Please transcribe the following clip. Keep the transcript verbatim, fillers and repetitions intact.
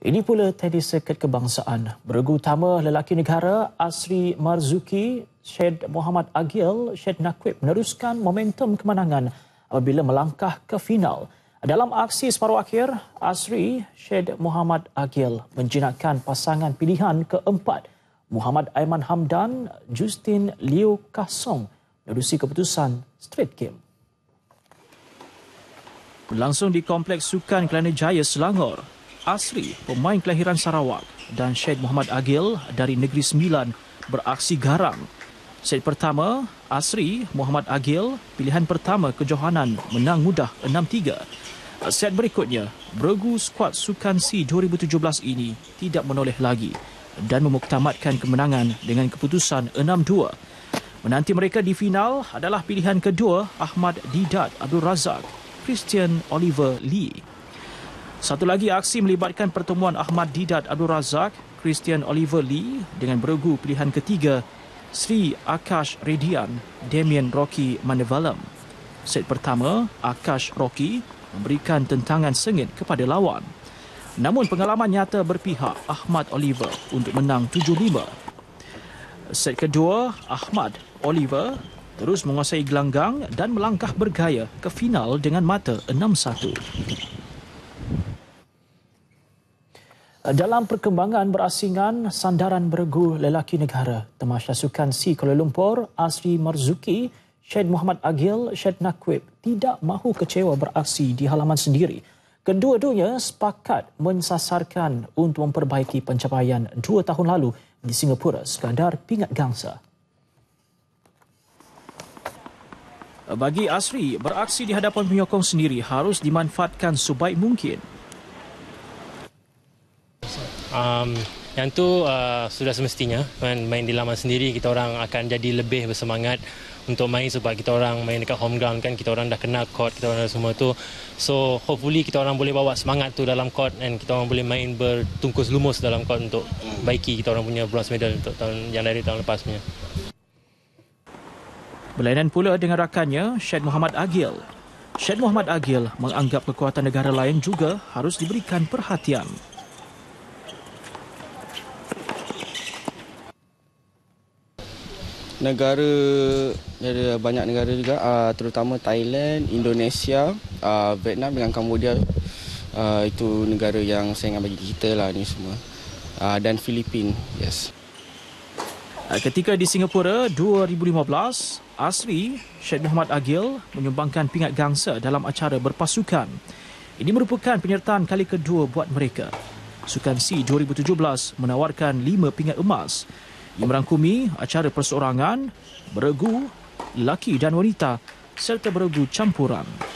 Ini pula tenis sirkuit kebangsaan. Beregu utama lelaki negara Asri Marzuki, Syed Muhammad Agil, Syed Naquib meneruskan momentum kemenangan apabila melangkah ke final. Dalam aksi separuh akhir, Asri Syed Muhammad Agil menjinakkan pasangan pilihan keempat Muhammad Aiman Hamdan, Justin Liu Kasong menerusi keputusan straight game. Berlangsung di Kompleks Sukan Kelana Jaya, Selangor, Asri, pemain kelahiran Sarawak, dan Syed Muhammad Agil dari Negeri Sembilan beraksi garang. Set pertama, Asri Muhammad Agil, pilihan pertama kejohanan, menang mudah enam tiga. Set berikutnya, beregu skuad Sukan C dua ribu tujuh belas ini tidak menoleh lagi dan memuktamadkan kemenangan dengan keputusan enam dua. Menanti mereka di final adalah pilihan kedua Ahmad Didat Abdul Razak, Christian Oliver Lee. Satu lagi aksi melibatkan pertemuan Ahmad Didat Abdul Razak, Christian Oliver Lee dengan beregu pilihan ketiga Sri Akash Redian, Damien Rocky Manevalam. Set pertama, Akash Rocky memberikan tentangan sengit kepada lawan. Namun pengalaman nyata berpihak Ahmad Oliver untuk menang tujuh lima. Set kedua, Ahmad Oliver terus menguasai gelanggang dan melangkah bergaya ke final dengan mata enam satu. Dalam perkembangan berasingan sandaran beregu lelaki negara, Tamasya Sukan C Kuala Lumpur, Asri Marzuki, Syed Muhammad Agil, Syed Naquib tidak mahu kecewa beraksi di halaman sendiri. Kedua-duanya sepakat mensasarkan untuk memperbaiki pencapaian dua tahun lalu di Singapura sekadar pingat gangsa. Bagi Asri, beraksi di hadapan penyokong sendiri harus dimanfaatkan sebaik mungkin. Um, yang tu uh, sudah semestinya main, main di laman sendiri, kita orang akan jadi lebih bersemangat untuk main sebab kita orang main dekat home ground kan, kita orang dah kenal court, kita orang dah semua tu. So hopefully kita orang boleh bawa semangat tu dalam court dan kita orang boleh main bertungkus lumus dalam court untuk baiki kita orang punya bronze medal untuk tahun yang dari tahun lepas punya. Berlainan pula dengan rakannya Syed Muhammad Agil. Syed Muhammad Agil menganggap kekuatan negara lain juga harus diberikan perhatian. Negara, ada banyak negara juga, uh, terutama Thailand, Indonesia, uh, Vietnam dengan Cambodia. Uh, itu negara yang saingan bagi kita lah ni semua. Uh, dan Filipina, yes. Ketika di Singapura dua ribu lima belas, Asri Syed Muhammad Agil menyumbangkan pingat gangsa dalam acara berpasukan. Ini merupakan penyertaan kali kedua buat mereka. Sukan C dua ribu tujuh belas menawarkan lima pingat emas. Ia merangkumi acara perseorangan, beregu, lelaki dan wanita serta beregu campuran.